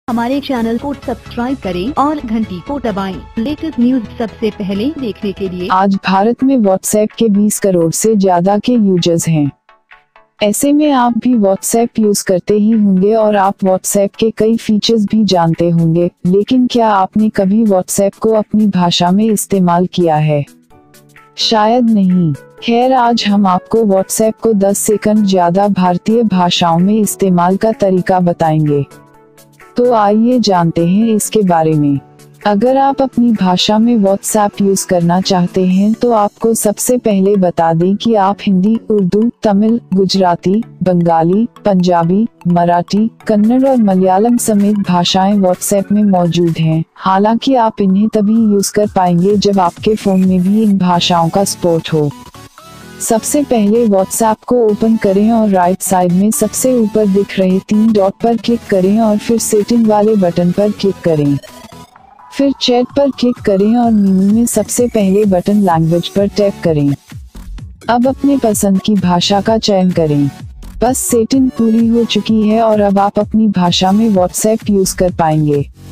हमारे चैनल को सब्सक्राइब करें और घंटी को दबाएं। लेटेस्ट न्यूज सबसे पहले देखने के लिए। आज भारत में व्हाट्सएप के 20 करोड़ से ज्यादा के यूजर्स हैं। ऐसे में आप भी व्हाट्सएप यूज करते ही होंगे और आप व्हाट्सएप के कई फीचर्स भी जानते होंगे, लेकिन क्या आपने कभी व्हाट्सएप को अपनी भाषा में इस्तेमाल किया है? शायद नहीं। खैर, आज हम आपको व्हाट्सएप को 10 सेकंड ज्यादा भारतीय भाषाओं में इस्तेमाल का तरीका बताएंगे। तो आइए जानते हैं इसके बारे में। अगर आप अपनी भाषा में व्हाट्सएप यूज करना चाहते हैं तो आपको सबसे पहले बता दें कि आप हिंदी, उर्दू, तमिल, गुजराती, बंगाली, पंजाबी, मराठी, कन्नड़ और मलयालम समेत भाषाएं व्हाट्सएप में मौजूद हैं। हालांकि आप इन्हें तभी यूज कर पाएंगे जब आपके फोन में भी इन भाषाओं का सपोर्ट हो। सबसे पहले व्हाट्सएप को ओपन करें और राइट साइड में सबसे ऊपर दिख रहे 3 डॉट पर क्लिक करें और फिर सेटिंग वाले बटन पर क्लिक करें। फिर चैट पर क्लिक करें और मेनू में सबसे पहले बटन लैंग्वेज पर टैप करें। अब अपने पसंद की भाषा का चयन करें। बस सेटिंग पूरी हो चुकी है और अब आप अपनी भाषा में व्हाट्सएप यूज कर पाएंगे।